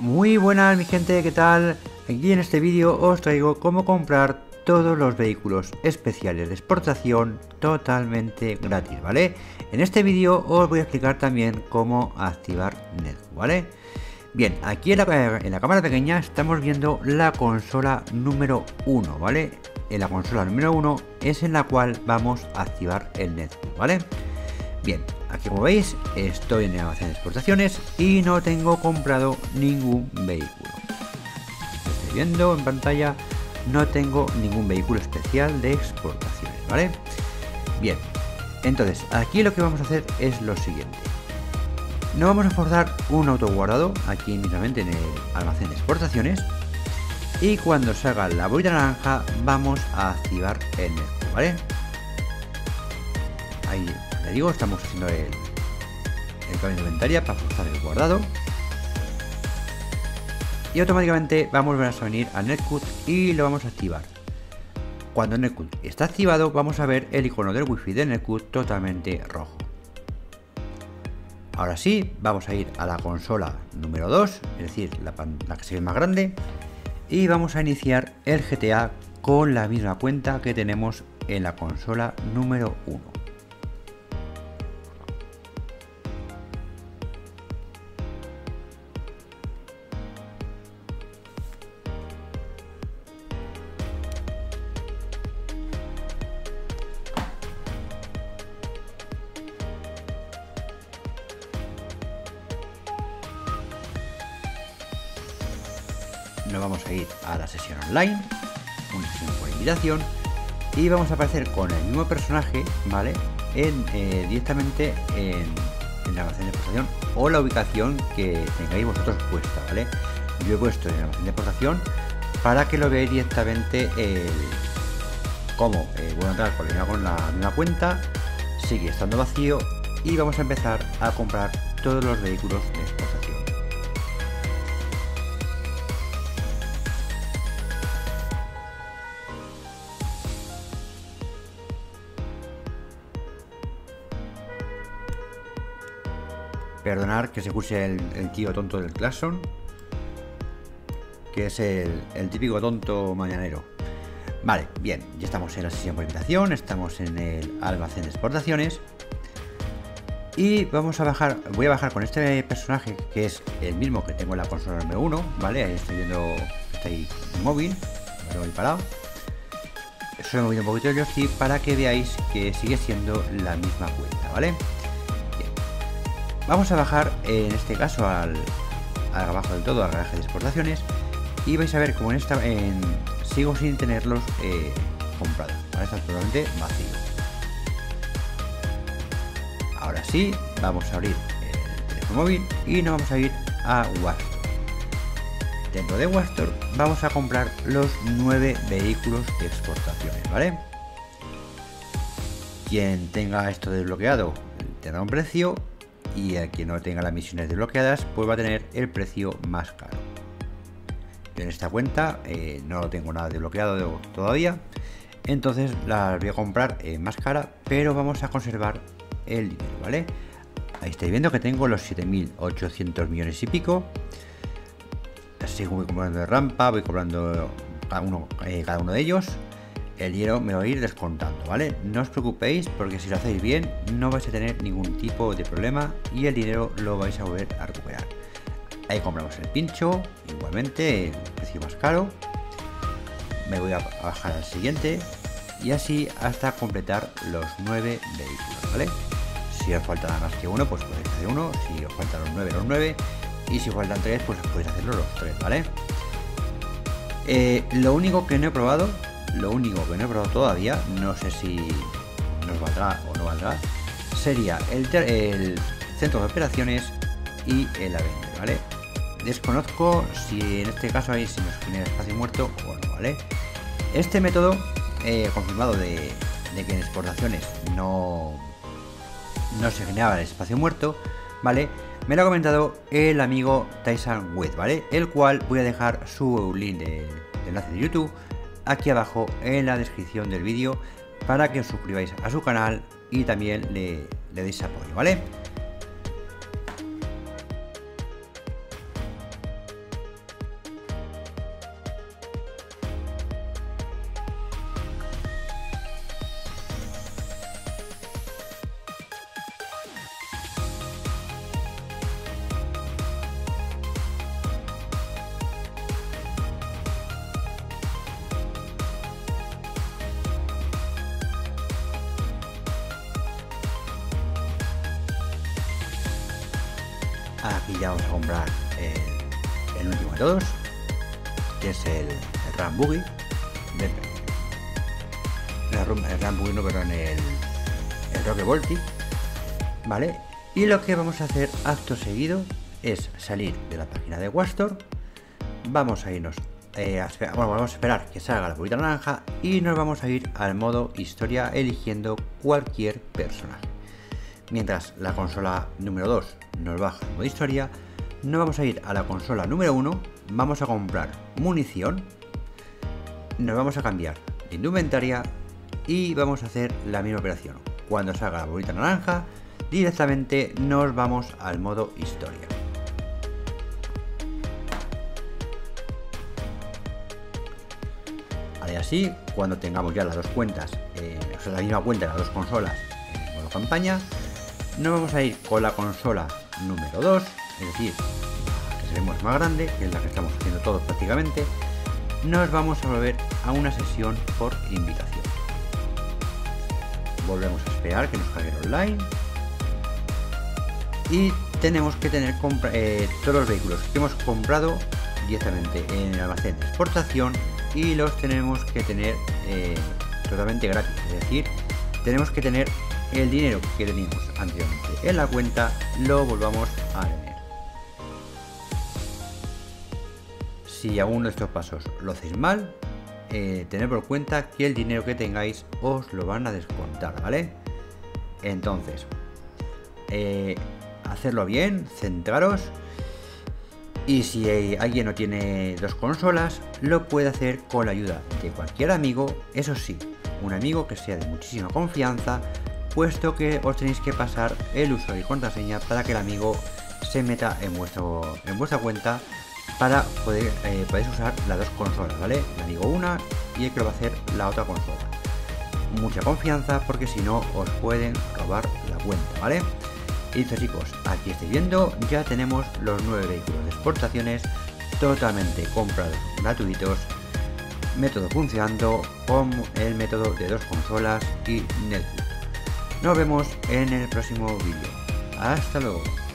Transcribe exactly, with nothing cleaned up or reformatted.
Muy buenas mi gente, ¿qué tal? Aquí en este vídeo os traigo cómo comprar todos los vehículos especiales de exportación totalmente gratis, ¿vale? En este vídeo os voy a explicar también cómo activar Netcut, ¿vale? Bien, aquí en la, en la cámara pequeña estamos viendo la consola número uno, ¿vale? En la consola número uno es en la cual vamos a activar el Netcut, ¿vale? Bien, aquí como veis estoy en el almacén de exportaciones y no tengo comprado ningún vehículo. Lo estoy viendo en pantalla, no tengo ningún vehículo especial de exportaciones, ¿vale? Bien, entonces aquí lo que vamos a hacer es lo siguiente. Nos vamos a forzar un auto guardado aquí mismamente en el almacén de exportaciones y cuando salga la bolita naranja vamos a activar el Netcut, ¿vale? Ahí le digo, estamos haciendo el, el cambio de inventaria para forzar el guardado y automáticamente vamos a venir a Netcut y lo vamos a activar. Cuando Netcut está activado vamos a ver el icono del wifi de Netcut totalmente rojo. Ahora sí, vamos a ir a la consola número dos, es decir, la, la que se ve más grande, y vamos a iniciar el G T A con la misma cuenta que tenemos en la consola número uno. Nos vamos a ir a la sesión online, una sesión por invitación, y vamos a aparecer con el mismo personaje, ¿vale? En, eh, directamente en, en la almacén de exportación o la ubicación que tengáis vosotros puesta, ¿vale? Yo he puesto en la almacén de exportación para que lo veáis directamente el, cómo eh, voy a entrar con la, con la misma cuenta, sigue estando vacío y vamos a empezar a comprar todos los vehículos de exportación. Perdonar que se escuche el, el tío tonto del claxon, que es el, el típico tonto mañanero. Vale, bien, ya estamos en la sesión por invitación, estamos en el almacén de exportaciones y vamos a bajar, voy a bajar con este personaje que es el mismo que tengo en la consola número uno, ¿vale? Ahí estoy viendo, está ahí móvil, lo tengo ahí parado. Solo he movido un poquito el joystick para que veáis que sigue siendo la misma cuenta, ¿vale? Vamos a bajar en este caso al, al abajo del todo al garaje de exportaciones y vais a ver como en esta en, sigo sin tenerlos eh, comprados, ¿vale? Está totalmente vacío. Ahora sí, vamos a abrir el teléfono móvil y nos vamos a ir a Wastor. Dentro de Wastor vamos a comprar los nueve vehículos de exportaciones, ¿vale? Quien tenga esto desbloqueado tendrá un precio y el que no tenga las misiones desbloqueadas pues va a tener el precio más caro. Yo en esta cuenta eh, no lo tengo nada desbloqueado todavía, entonces la voy a comprar eh, más cara, pero vamos a conservar el dinero, ¿vale? Ahí estáis viendo que tengo los siete mil ochocientos millones y pico. Así voy comprando de rampa, voy comprando cada uno, eh, cada uno de ellos. El dinero me va a ir descontando, ¿vale? No os preocupéis porque si lo hacéis bien no vais a tener ningún tipo de problema y el dinero lo vais a volver a recuperar. Ahí compramos el pincho, igualmente el precio más caro. Me voy a bajar al siguiente y así hasta completar los nueve vehículos, ¿vale? Si os falta más que uno pues podéis hacer uno, si os faltan los nueve, los nueve, y si os faltan tres pues podéis hacerlo los tres, ¿vale? Eh, lo único que no he probado Lo único que no he probado todavía, no sé si nos valdrá o no valdrá, sería el, el centro de operaciones y el Avenger, ¿vale? Desconozco si en este caso ahí se nos genera espacio muerto o no, ¿vale? Este método eh, confirmado de, de que en exportaciones no, no se generaba el espacio muerto, ¿vale? Me lo ha comentado el amigo Tyson Wet, ¿vale? El cual voy a dejar su link de, de enlace de YouTube aquí abajo en la descripción del vídeo para que os suscribáis a su canal y también le, le deis apoyo, ¿vale? y ya vamos a comprar el, el último de todos, que es el, el Ram Buggy del, el, el Ram Buggy no, perdón, el, el Roque Volti, ¿vale? Y lo que vamos a hacer acto seguido es salir de la página de Wastor, vamos a irnos eh, a, bueno, vamos a esperar que salga la bolita naranja y nos vamos a ir al modo historia eligiendo cualquier personaje. Mientras la consola número dos nos baja el modo historia, nos vamos a ir a la consola número uno, vamos a comprar munición, nos vamos a cambiar de indumentaria y vamos a hacer la misma operación. Cuando salga la bolita naranja, directamente nos vamos al modo historia. Y así, cuando tengamos ya las dos cuentas, eh, o sea, la misma cuenta de las dos consolas en modo campaña, nos vamos a ir con la consola número dos, es decir, la que seremos más grande, que es la que estamos haciendo todos prácticamente. Nos vamos a volver a una sesión por invitación. Volvemos a esperar que nos cargue online y tenemos que tener eh, todos los vehículos que hemos comprado directamente en el almacén de exportación y los tenemos que tener eh, totalmente gratis, es decir, tenemos que tener el dinero que teníamos anteriormente en la cuenta, lo volvamos a tener. Si alguno de estos pasos lo hacéis mal, eh, tened por cuenta que el dinero que tengáis os lo van a descontar, ¿vale? Entonces, eh, hacerlo bien, centraros. Y si alguien no tiene dos consolas, lo puede hacer con la ayuda de cualquier amigo, eso sí, un amigo que sea de muchísima confianza, puesto que os tenéis que pasar el usuario y contraseña para que el amigo se meta en, vuestro, en vuestra cuenta para poder eh, podéis usar las dos consolas, ¿vale? El amigo una y el que lo va a hacer la otra consola. Mucha confianza porque si no os pueden robar la cuenta, ¿vale? Y listo, chicos, aquí estáis viendo, ya tenemos los nueve vehículos de exportaciones totalmente comprados gratuitos, método funcionando con el método de dos consolas y Netbook. Nos vemos en el próximo vídeo. Hasta luego.